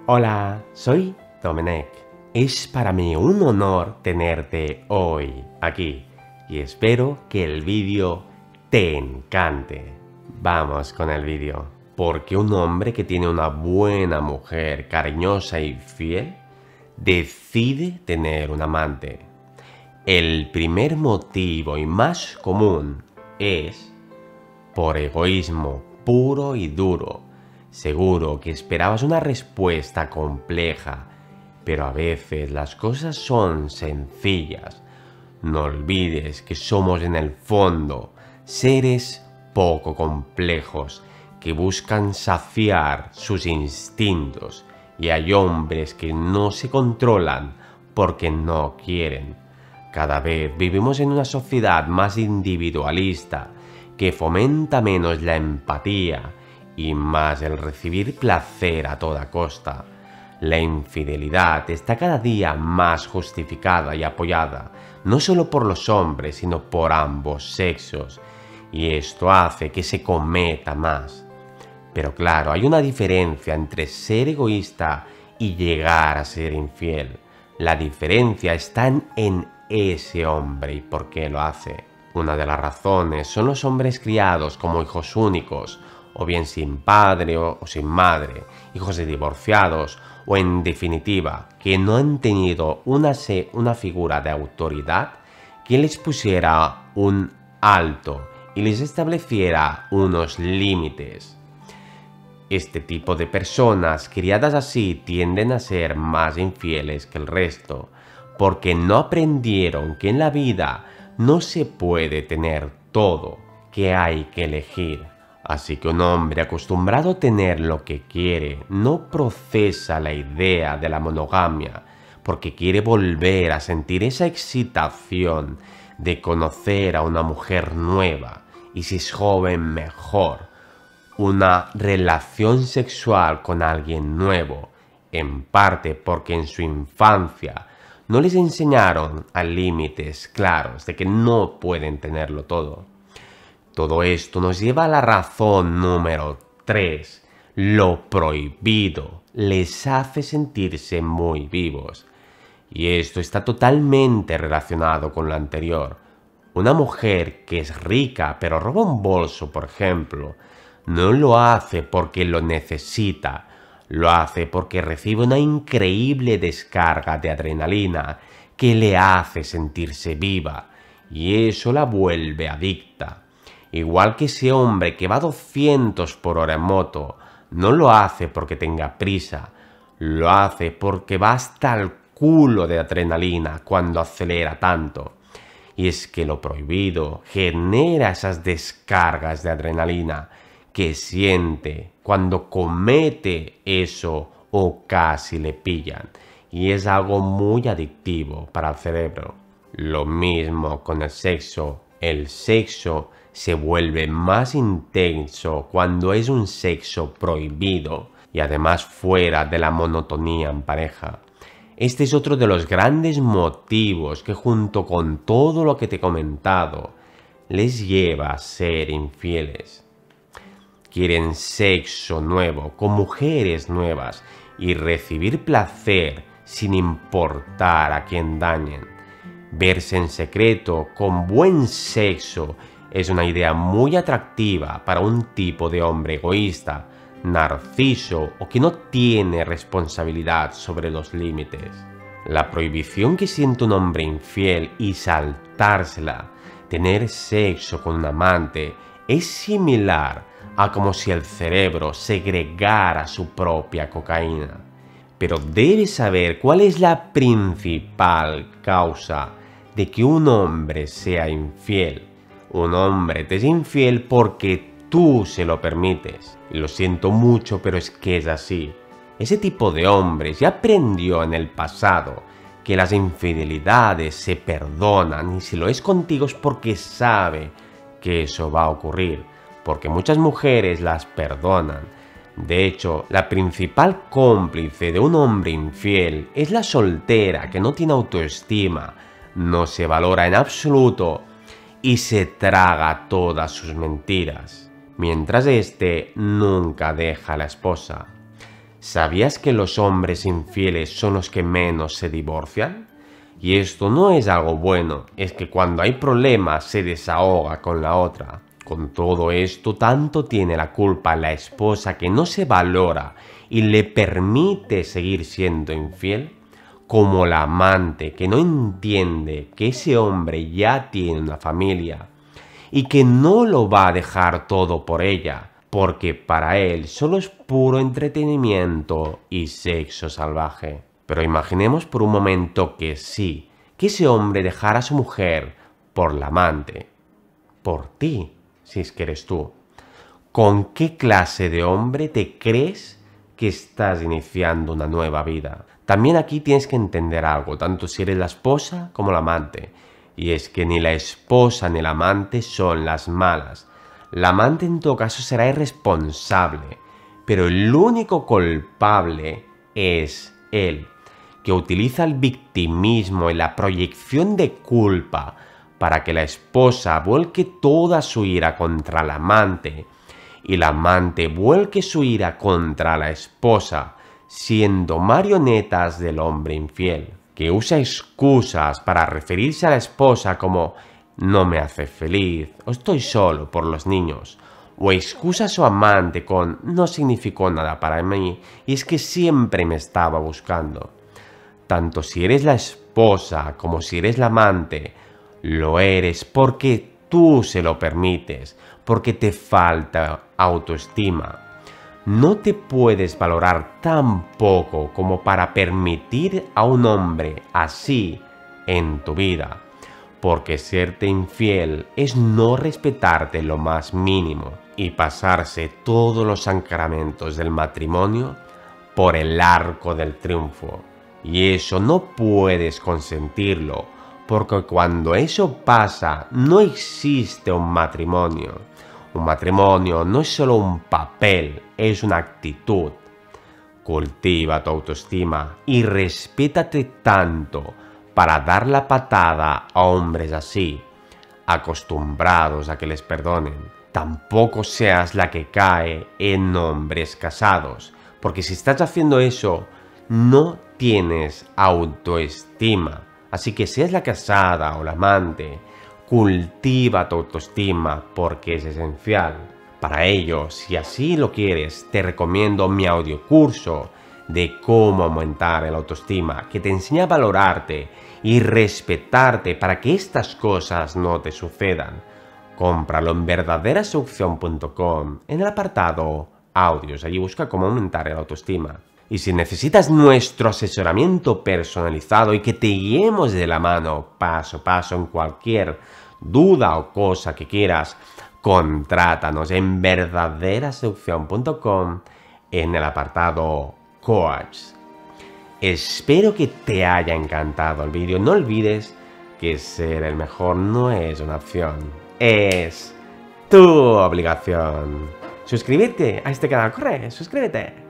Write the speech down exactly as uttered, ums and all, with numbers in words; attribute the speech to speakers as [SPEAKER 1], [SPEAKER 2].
[SPEAKER 1] Hola, soy Domenech. Es para mí un honor tenerte hoy aquí y espero que el vídeo te encante. Vamos con el vídeo. ¿Por qué un hombre que tiene una buena mujer cariñosa y fiel decide tener un amante? El primer motivo y más común es por egoísmo puro y duro. Seguro que esperabas una respuesta compleja, pero a veces las cosas son sencillas. No olvides que somos en el fondo seres poco complejos que buscan saciar sus instintos, y hay hombres que no se controlan porque no quieren. Cada vez vivimos en una sociedad más individualista que fomenta menos la empatía y más el recibir placer a toda costa. La infidelidad está cada día más justificada y apoyada, no solo por los hombres, sino por ambos sexos, y esto hace que se cometa más. Pero claro, hay una diferencia entre ser egoísta y llegar a ser infiel. La diferencia está en, en ese hombre y por qué lo hace. Una de las razones son los hombres criados como hijos únicos, o bien sin padre o, o sin madre, hijos de divorciados, o en definitiva, que no han tenido una, una figura de autoridad que les pusiera un alto y les estableciera unos límites. Este tipo de personas criadas así tienden a ser más infieles que el resto, porque no aprendieron que en la vida no se puede tener todo, que hay que elegir. Así que un hombre acostumbrado a tener lo que quiere no procesa la idea de la monogamia porque quiere volver a sentir esa excitación de conocer a una mujer nueva y si es joven mejor, una relación sexual con alguien nuevo, en parte porque en su infancia no les enseñaron a límites claros de que no pueden tenerlo todo. Todo esto nos lleva a la razón número tres. Lo prohibido les hace sentirse muy vivos. Y esto está totalmente relacionado con lo anterior. Una mujer que es rica pero roba un bolso, por ejemplo, no lo hace porque lo necesita. Lo hace porque recibe una increíble descarga de adrenalina que le hace sentirse viva. Y eso la vuelve adicta. Igual que ese hombre que va a doscientos por hora en moto, no lo hace porque tenga prisa, lo hace porque va hasta el culo de adrenalina cuando acelera tanto. Y es que lo prohibido genera esas descargas de adrenalina que siente cuando comete eso o casi le pillan. Y es algo muy adictivo para el cerebro. Lo mismo con el sexo. El sexo se vuelve más intenso cuando es un sexo prohibido y además fuera de la monotonía en pareja. Este es otro de los grandes motivos que junto con todo lo que te he comentado les lleva a ser infieles. Quieren sexo nuevo con mujeres nuevas y recibir placer sin importar a quién dañen. Verse en secreto con buen sexo es una idea muy atractiva para un tipo de hombre egoísta, narciso o que no tiene responsabilidad sobre los límites. La prohibición que siente un hombre infiel y saltársela, tener sexo con un amante, es similar a como si el cerebro segregara su propia cocaína. Pero debes saber cuál es la principal causa de que un hombre sea infiel. Un hombre te es infiel porque tú se lo permites. Y lo siento mucho, pero es que es así. Ese tipo de hombres ya aprendió en el pasado que las infidelidades se perdonan y si lo es contigo es porque sabe que eso va a ocurrir, porque muchas mujeres las perdonan. De hecho, la principal cómplice de un hombre infiel es la soltera que no tiene autoestima, no se valora en absoluto y se traga todas sus mentiras, mientras éste nunca deja a la esposa. ¿Sabías que los hombres infieles son los que menos se divorcian? Y esto no es algo bueno, es que cuando hay problemas se desahoga con la otra. Con todo esto, tanto tiene la culpa la esposa que no se valora y le permite seguir siendo infiel, como la amante que no entiende que ese hombre ya tiene una familia y que no lo va a dejar todo por ella, porque para él solo es puro entretenimiento y sexo salvaje. Pero imaginemos por un momento que sí, que ese hombre dejara a su mujer por la amante, por ti, si es que eres tú. ¿Con qué clase de hombre te crees que estás iniciando una nueva vida? También aquí tienes que entender algo, tanto si eres la esposa como la amante. Y es que ni la esposa ni la amante son las malas. La amante en todo caso será irresponsable, pero el único culpable es él, que utiliza el victimismo y la proyección de culpa para que la esposa vuelque toda su ira contra la amante y la amante vuelque su ira contra la esposa, siendo marionetas del hombre infiel, que usa excusas para referirse a la esposa como no me hace feliz o estoy solo por los niños, o excusa a su amante con no significó nada para mí y es que siempre me estaba buscando. Tanto si eres la esposa como si eres la amante, lo eres porque tú se lo permites, porque te falta autoestima. No te puedes valorar tan poco como para permitir a un hombre así en tu vida, porque serte infiel es no respetarte lo más mínimo y pasarse todos los sacramentos del matrimonio por el arco del triunfo. Y eso no puedes consentirlo, porque cuando eso pasa no existe un matrimonio. Un matrimonio no es solo un papel, es una actitud. Cultiva tu autoestima y respétate tanto para dar la patada a hombres así, acostumbrados a que les perdonen. Tampoco seas la que cae en hombres casados, porque si estás haciendo eso, no tienes autoestima. Así que seas la casada o la amante, cultiva tu autoestima porque es esencial. Para ello, si así lo quieres, te recomiendo mi audiocurso de cómo aumentar el autoestima, que te enseña a valorarte y respetarte para que estas cosas no te sucedan. Cómpralo en verdadera seducción punto com en el apartado audios. Allí busca cómo aumentar el autoestima. Y si necesitas nuestro asesoramiento personalizado y que te guiemos de la mano paso a paso en cualquier duda o cosa que quieras, contrátanos en verdadera seducción punto com en el apartado Coach. Espero que te haya encantado el vídeo. No olvides que ser el mejor no es una opción, es tu obligación. Suscríbete a este canal, corre, suscríbete.